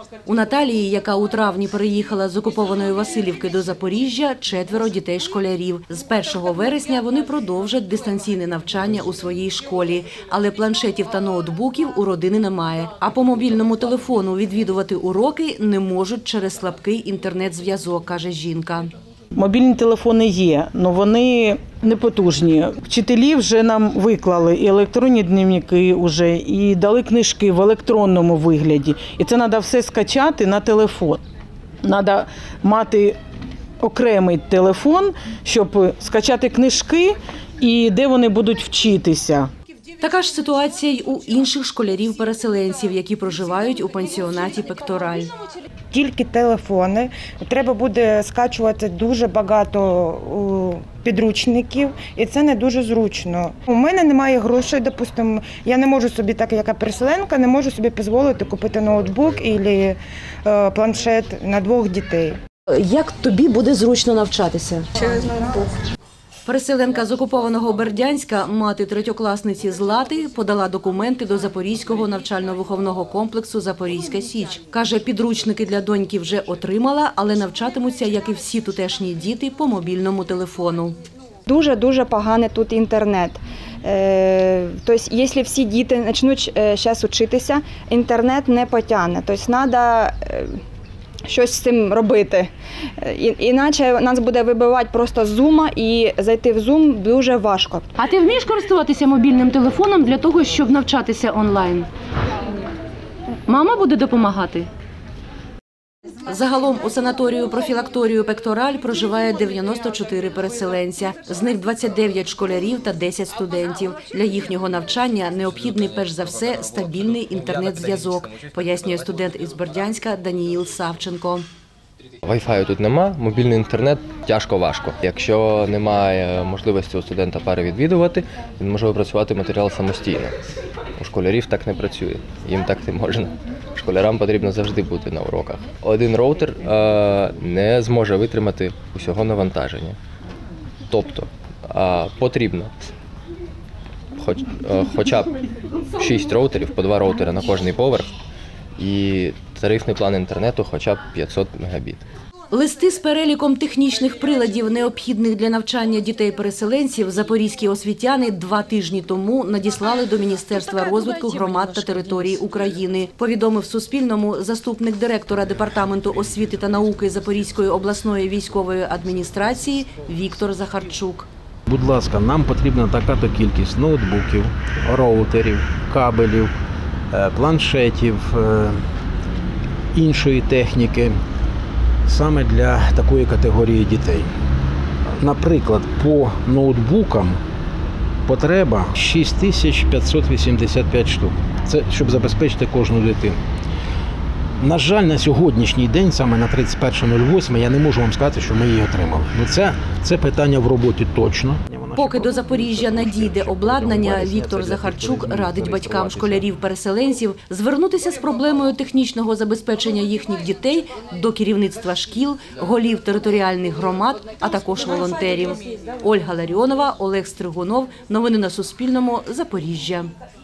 У Наталії, яка у травні переїхала з окупованої Василівки до Запоріжжя, 4 дітей-школярів. З 1 вересня вони продовжать дистанційне навчання у своїй школі. Але планшетів та ноутбуків у родини немає. А по мобільному телефону відвідувати уроки не можуть через слабкий інтернет-зв'язок, каже жінка. Мобільні телефони є, але вони не потужні. Вчителі вже нам виклали і електронні дневники вже, і дали книжки в електронному вигляді. І це треба все скачати на телефон. Треба мати окремий телефон, щоб скачати книжки і де вони будуть вчитися. Така ж ситуація й у інших школярів-переселенців, які проживають у пансіонаті «Пектораль». Тільки телефони, треба буде скачувати дуже багато підручників, і це не дуже зручно. У мене немає грошей, допустимо, я не можу собі, так як переселенка, не можу собі дозволити купити ноутбук або планшет на 2 дітей. Як тобі буде зручно навчатися? Через ноутбук. Переселенка з окупованого Бердянська, мати 3-класниці Злати, подала документи до Запорізького навчально-виховного комплексу «Запорізька Січ». Каже, підручники для доньки вже отримала, але навчатимуться, як і всі тутешні діти, по мобільному телефону. Дуже поганий тут інтернет. Тобто, якщо всі діти почнуть зараз вчитися, інтернет не потягне. Тобто, треба щось з цим робити. Іначе нас буде вибивати просто з Zoom, і зайти в Zoom дуже важко. А ти вмієш користуватися мобільним телефоном для того, щоб навчатися онлайн? Мама буде допомагати? Загалом у санаторію-профілакторію «Пектораль» проживає 94 переселенця. З них 29 школярів та 10 студентів. Для їхнього навчання необхідний перш за все стабільний інтернет-зв'язок, пояснює студент із Бердянська Даніїл Савченко. Wi-Fi тут нема, мобільний інтернет тяжко-важко. Якщо немає можливості у студента перевідвідувати, він може опрацювати матеріал самостійно. У школярів так не працює, їм так не можна. Школярам потрібно завжди бути на уроках. Один роутер не зможе витримати усього навантаження. Тобто потрібно хоча б 6 роутерів, по 2 роутери на кожний поверх, і тарифний план інтернету хоча б 500 мегабіт. Листи з переліком технічних приладів, необхідних для навчання дітей-переселенців, запорізькі освітяни 2 тижні тому надіслали до Міністерства розвитку громад та територій України. Повідомив Суспільному заступник директора Департаменту освіти та науки Запорізької обласної військової адміністрації Віктор Захарчук. Будь ласка, нам потрібна така-то кількість ноутбуків, роутерів, кабелів, планшетів, іншої техніки саме для такої категорії дітей. Наприклад, по ноутбукам потреба 6585 штук. Це щоб забезпечити кожну дитину. На жаль, на сьогоднішній день, саме на 31.08, я не можу вам сказати, що ми її отримали. Це питання в роботі точно. Поки до Запоріжжя надійде обладнання, Віктор Захарчук радить батькам школярів-переселенців звернутися з проблемою технічного забезпечення їхніх дітей до керівництва шкіл, голів територіальних громад, а також волонтерів. Ольга Ларіонова, Олег Стригунов. Новини на Суспільному. Запоріжжя.